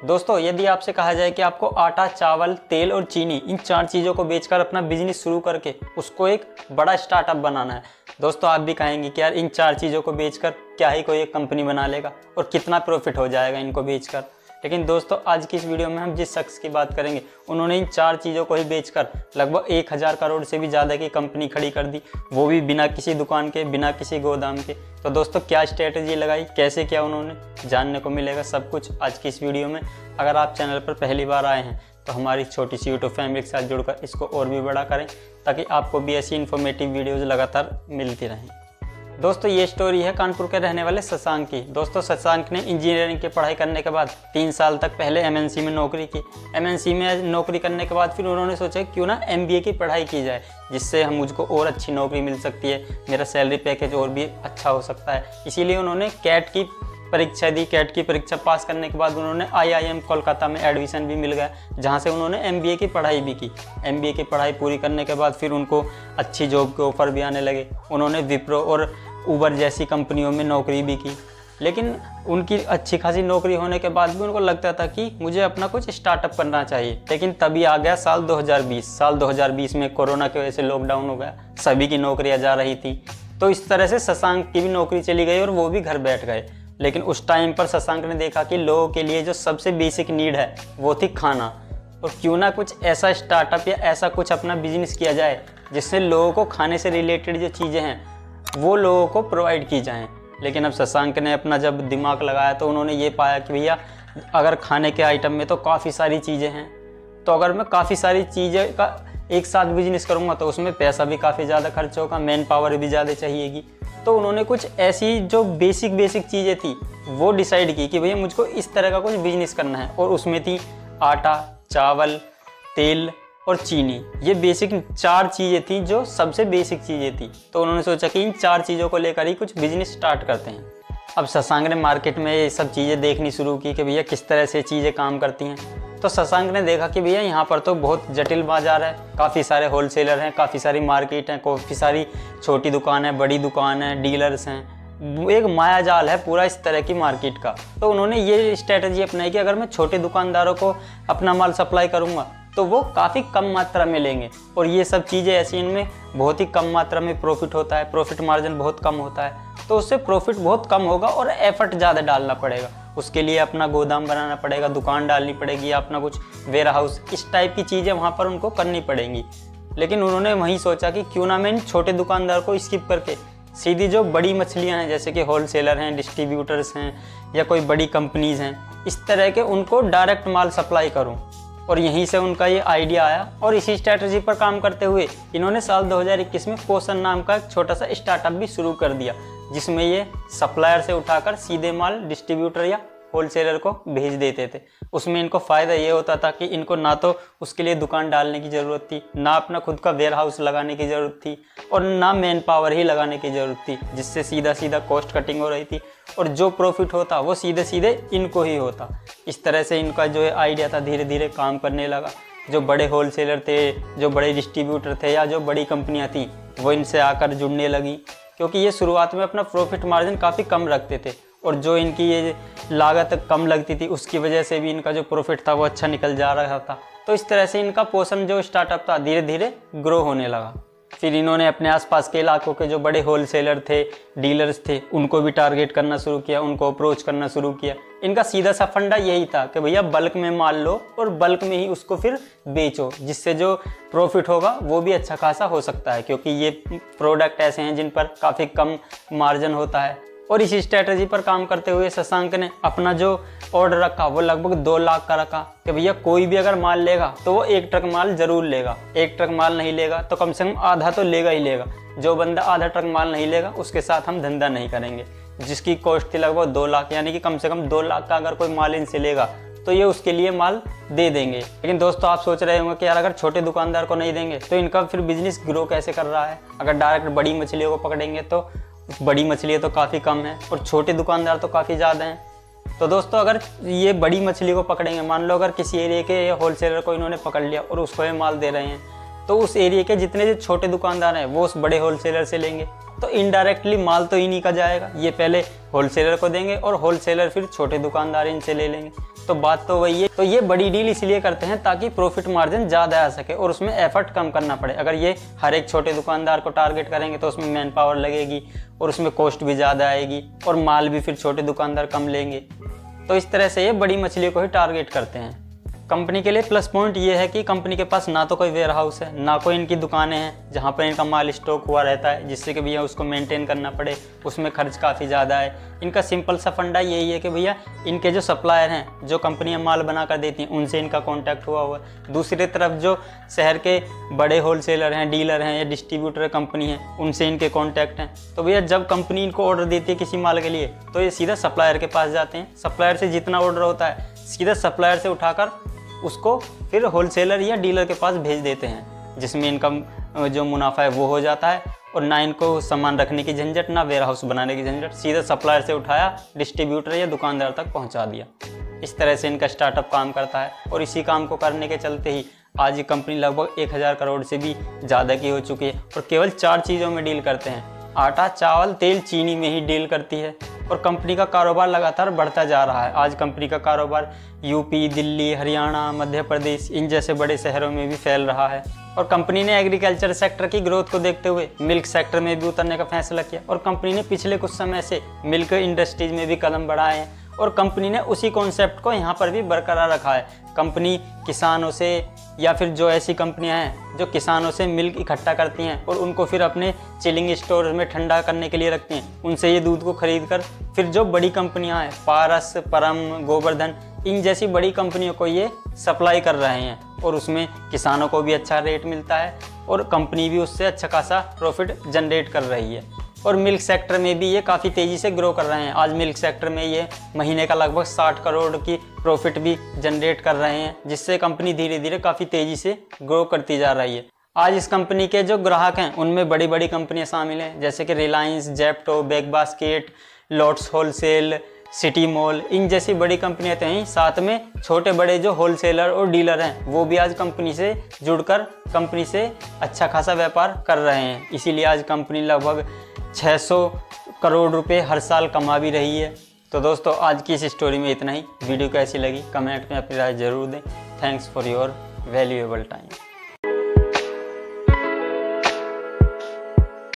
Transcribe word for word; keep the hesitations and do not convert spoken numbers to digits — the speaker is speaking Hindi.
दोस्तों, यदि आपसे कहा जाए कि आपको आटा, चावल, तेल और चीनी इन चार चीज़ों को बेचकर अपना बिजनेस शुरू करके उसको एक बड़ा स्टार्टअप बनाना है, दोस्तों आप भी कहेंगे कि यार इन चार चीज़ों को बेचकर क्या ही कोई एक कंपनी बना लेगा और कितना प्रॉफिट हो जाएगा इनको बेचकर। लेकिन दोस्तों, आज की इस वीडियो में हम जिस शख्स की बात करेंगे उन्होंने इन चार चीज़ों को ही बेचकर लगभग एक हज़ार करोड़ से भी ज़्यादा की कंपनी खड़ी कर दी, वो भी बिना किसी दुकान के, बिना किसी गोदाम के। तो दोस्तों, क्या स्ट्रेटजी लगाई, कैसे किया उन्होंने, जानने को मिलेगा सब कुछ आज की इस वीडियो में। अगर आप चैनल पर पहली बार आए हैं तो हमारी छोटी सी यूट्यूब फैमिली के साथ जुड़कर इसको और भी बड़ा करें ताकि आपको भी ऐसी इन्फॉर्मेटिव वीडियोज़ लगातार मिलती रहें। दोस्तों, ये स्टोरी है कानपुर के रहने वाले शशांक की। दोस्तों, शशांक ने इंजीनियरिंग की पढ़ाई करने के बाद तीन साल तक पहले एमएनसी में नौकरी की। एमएनसी में नौकरी करने के बाद फिर उन्होंने सोचा क्यों ना एमबीए की पढ़ाई की जाए, जिससे हम मुझको और अच्छी नौकरी मिल सकती है, मेरा सैलरी पैकेज और भी अच्छा हो सकता है। इसीलिए उन्होंने कैट की परीक्षा दी। कैट की परीक्षा पास करने के बाद उन्होंने आईआईएम कोलकाता में एडमिशन भी मिल गया, जहाँ से उन्होंने एमबीए की पढ़ाई भी की। एमबीए की पढ़ाई पूरी करने के बाद फिर उनको अच्छी जॉब के ऑफर भी आने लगे। उन्होंने विप्रो और उबर जैसी कंपनियों में नौकरी भी की। लेकिन उनकी अच्छी खासी नौकरी होने के बाद भी उनको लगता था कि मुझे अपना कुछ स्टार्टअप करना चाहिए। लेकिन तभी आ गया साल दो हज़ार बीस। साल दो हज़ार बीस में कोरोना की वजह से लॉकडाउन हो गया, सभी की नौकरियां जा रही थी। तो इस तरह से शशांक की भी नौकरी चली गई और वो भी घर बैठ गए। लेकिन उस टाइम पर शशांक ने देखा कि लोगों के लिए जो सबसे बेसिक नीड है वो थी खाना, और क्यों ना कुछ ऐसा स्टार्टअप या ऐसा कुछ अपना बिजनेस किया जाए जिससे लोगों को खाने से रिलेटेड जो चीज़ें हैं वो लोगों को प्रोवाइड की जाएं। लेकिन अब शशांक ने अपना जब दिमाग लगाया तो उन्होंने ये पाया कि भैया अगर खाने के आइटम में तो काफ़ी सारी चीज़ें हैं, तो अगर मैं काफ़ी सारी चीज़ें का एक साथ बिजनेस करूँगा तो उसमें पैसा भी काफ़ी ज़्यादा खर्च होगा, मैन पावर भी ज़्यादा चाहिएगी। तो उन्होंने कुछ ऐसी जो बेसिक बेसिक चीज़ें थी वो डिसाइड की कि भैया मुझको इस तरह का कुछ बिजनेस करना है, और उसमें थी आटा, चावल, तेल और चीनी। ये बेसिक चार चीज़ें थी जो सबसे बेसिक चीज़ें थी। तो उन्होंने सोचा कि इन चार चीज़ों को लेकर ही कुछ बिजनेस स्टार्ट करते हैं। अब शशांक ने मार्केट में ये सब चीज़ें देखनी शुरू की कि भैया किस तरह से चीज़ें काम करती हैं। तो शशांक ने देखा कि भैया यहाँ पर तो बहुत जटिल बाजार है, काफ़ी सारे होलसेलर हैं, काफ़ी सारी मार्केट हैं, काफ़ी सारी छोटी दुकान है, बड़ी दुकान है, डीलर्स हैं, एक माया जाल है पूरा इस तरह की मार्केट का। तो उन्होंने ये स्ट्रेटजी अपनाई कि अगर मैं छोटे दुकानदारों को अपना माल सप्लाई करूँगा तो वो काफ़ी कम मात्रा में लेंगे, और ये सब चीज़ें ऐसी इनमें बहुत ही कम मात्रा में प्रॉफिट होता है, प्रॉफिट मार्जिन बहुत कम होता है। तो उससे प्रॉफिट बहुत कम होगा और एफर्ट ज़्यादा डालना पड़ेगा, उसके लिए अपना गोदाम बनाना पड़ेगा, दुकान डालनी पड़ेगी, या अपना कुछ वेयर हाउस, इस टाइप की चीज़ें वहाँ पर उनको करनी पड़ेंगी। लेकिन उन्होंने वहीं सोचा कि क्यों ना मैं इन छोटे दुकानदार को स्किप करके सीधी जो बड़ी मछलियाँ हैं, जैसे कि होलसेलर हैं, डिस्ट्रीब्यूटर्स हैं, या कोई बड़ी कंपनीज़ हैं, इस तरह के उनको डायरेक्ट माल सप्लाई करूँ। और यहीं से उनका ये आइडिया आया, और इसी स्ट्रैटेजी पर काम करते हुए इन्होंने साल दो हज़ार इक्कीस में पोषण नाम का एक छोटा सा स्टार्टअप भी शुरू कर दिया, जिसमें ये सप्लायर से उठाकर सीधे माल डिस्ट्रीब्यूटर या होलसेलर को भेज देते थे। उसमें इनको फ़ायदा ये होता था कि इनको ना तो उसके लिए दुकान डालने की ज़रूरत थी, ना अपना खुद का वेयर हाउस लगाने की ज़रूरत थी, और ना मैन पावर ही लगाने की ज़रूरत थी, जिससे सीधा सीधा कॉस्ट कटिंग हो रही थी, और जो प्रॉफिट होता वो सीधे सीधे इनको ही होता। इस तरह से इनका जो आइडिया था धीरे धीरे काम करने लगा। जो बड़े होलसेलर थे, जो बड़े डिस्ट्रीब्यूटर थे, या जो बड़ी कंपनियाँ थीं, वो इनसे आकर जुड़ने लगी, क्योंकि ये शुरुआत में अपना प्रॉफिट मार्जिन काफ़ी कम रखते थे, और जो इनकी ये लागत कम लगती थी उसकी वजह से भी इनका जो प्रॉफिट था वो अच्छा निकल जा रहा था। तो इस तरह से इनका पोषण जो स्टार्टअप था धीरे धीरे ग्रो होने लगा। फिर इन्होंने अपने आसपास के इलाकों के जो बड़े होलसेलर थे, डीलर्स थे, उनको भी टारगेट करना शुरू किया, उनको अप्रोच करना शुरू किया। इनका सीधा सा फंडा यही था कि भैया बल्क में माल लो और बल्क में ही उसको फिर बेचो, जिससे जो प्रॉफिट होगा वो भी अच्छा खासा हो सकता है, क्योंकि ये प्रोडक्ट ऐसे हैं जिन पर काफ़ी कम मार्जिन होता है। और इसी स्ट्रेटजी पर काम करते हुए शशांक ने अपना जो ऑर्डर रखा वो लगभग दो लाख का रखा कि भैया कोई भी अगर माल लेगा तो वो एक ट्रक माल जरूर लेगा, एक ट्रक माल नहीं लेगा तो कम से कम आधा तो लेगा ही लेगा। जो बंदा आधा ट्रक माल नहीं लेगा उसके साथ हम धंधा नहीं करेंगे। जिसकी कॉस्ट थी लगभग दो लाख, यानी कि कम से कम दो लाख का अगर कोई माल इनसे लेगा तो ये उसके लिए माल दे देंगे। लेकिन दोस्तों, आप सोच रहे होंगे कि यार अगर छोटे दुकानदार को नहीं देंगे तो इनका फिर बिजनेस ग्रो कैसे कर रहा है। अगर डायरेक्ट बड़ी मछलियों को पकड़ेंगे तो बड़ी मछलियाँ तो काफ़ी कम हैं और छोटे दुकानदार तो काफ़ी ज़्यादा हैं। तो दोस्तों, अगर ये बड़ी मछली को पकड़ेंगे, मान लो अगर किसी एरिया के होलसेलर को इन्होंने पकड़ लिया और उसको ये माल दे रहे हैं, तो उस एरिया के जितने जो छोटे दुकानदार हैं वो उस बड़े होलसेलर से लेंगे, तो इनडायरेक्टली माल तो इन्हीं का जाएगा। ये पहले होलसेलर को देंगे और होलसेलर फिर छोटे दुकानदार इनसे ले लेंगे। तो बात तो वही है। तो ये बड़ी डील इसलिए करते हैं ताकि प्रॉफिट मार्जिन ज़्यादा आ सके और उसमें एफर्ट कम करना पड़े। अगर ये हर एक छोटे दुकानदार को टारगेट करेंगे तो उसमें मैन पावर लगेगी और उसमें कॉस्ट भी ज़्यादा आएगी और माल भी फिर छोटे दुकानदार कम लेंगे। तो इस तरह से ये बड़ी मछलियों को ही टारगेट करते हैं। कंपनी के लिए प्लस पॉइंट ये है कि कंपनी के पास ना तो कोई वेयर हाउस है, ना कोई इनकी दुकानें हैं जहाँ पर इनका माल स्टॉक हुआ रहता है, जिससे कि भैया उसको मेंटेन करना पड़े, उसमें खर्च काफ़ी ज़्यादा है। इनका सिंपल सा फंडा यही है कि भैया इनके जो सप्लायर हैं, जो कंपनियां माल बना कर देती हैं, उनसे इनका कॉन्टैक्ट हुआ हुआ है। दूसरी तरफ जो शहर के बड़े होलसेलर हैं, डीलर हैं या डिस्ट्रीब्यूटर कंपनी हैं, उनसे इनके कॉन्टैक्ट हैं। तो भैया जब कंपनी इनको ऑर्डर देती है किसी माल के लिए तो ये सीधा सप्लायर के पास जाते हैं। सप्लायर से जितना ऑर्डर होता है सीधा सप्लायर से उठाकर उसको फिर होलसेलर या डीलर के पास भेज देते हैं, जिसमें इनका जो मुनाफा है वो हो जाता है और ना इनको सामान रखने की झंझट, ना वेयर हाउस बनाने की झंझट। सीधा सप्लायर से उठाया, डिस्ट्रीब्यूटर या दुकानदार तक पहुंचा दिया। इस तरह से इनका स्टार्टअप काम करता है और इसी काम को करने के चलते ही आज ये कंपनी लगभग एक हज़ार करोड़ से भी ज़्यादा की हो चुकी है और केवल चार चीज़ों में डील करते हैं। आटा, चावल, तेल, चीनी में ही डील करती है और कंपनी का कारोबार लगातार बढ़ता जा रहा है। आज कंपनी का कारोबार यूपी, दिल्ली, हरियाणा, मध्य प्रदेश इन जैसे बड़े शहरों में भी फैल रहा है। और कंपनी ने एग्रीकल्चर सेक्टर की ग्रोथ को देखते हुए मिल्क सेक्टर में भी उतरने का फैसला किया और कंपनी ने पिछले कुछ समय से मिल्क इंडस्ट्रीज में भी कदम बढ़ाए हैं और कंपनी ने उसी कॉन्सेप्ट को यहाँ पर भी बरकरार रखा है। कंपनी किसानों से या फिर जो ऐसी कंपनियां हैं जो किसानों से मिल्क इकट्ठा करती हैं और उनको फिर अपने चिलिंग स्टोर में ठंडा करने के लिए रखती हैं, उनसे ये दूध को खरीद कर फिर जो बड़ी कंपनियां हैं, पारस, परम, गोवर्धन, इन जैसी बड़ी कंपनियों को ये सप्लाई कर रहे हैं और उसमें किसानों को भी अच्छा रेट मिलता है और कंपनी भी उससे अच्छा खासा प्रॉफिट जनरेट कर रही है। और मिल्क सेक्टर में भी ये काफ़ी तेज़ी से ग्रो कर रहे हैं। आज मिल्क सेक्टर में ये महीने का लगभग साठ करोड़ की प्रॉफिट भी जनरेट कर रहे हैं, जिससे कंपनी धीरे धीरे काफ़ी तेज़ी से ग्रो करती जा रही है। आज इस कंपनी के जो ग्राहक हैं उनमें बड़ी बड़ी कंपनियां शामिल हैं, जैसे कि रिलायंस, जेप्टो, बिग बास्केट, लॉट्स होलसेल, सिटी मॉल, इन जैसी बड़ी कंपनियां तो हैं। साथ में छोटे बड़े जो होलसेलर और डीलर हैं वो भी आज कंपनी से जुड़कर कंपनी से अच्छा खासा व्यापार कर रहे हैं। इसीलिए आज कंपनी लगभग छह सौ करोड़ रुपए हर साल कमा भी रही है। तो दोस्तों आज की इस स्टोरी में इतना ही। वीडियो कैसी लगी कमेंट में अपनी राय जरूर दें। Thanks for your valuable time.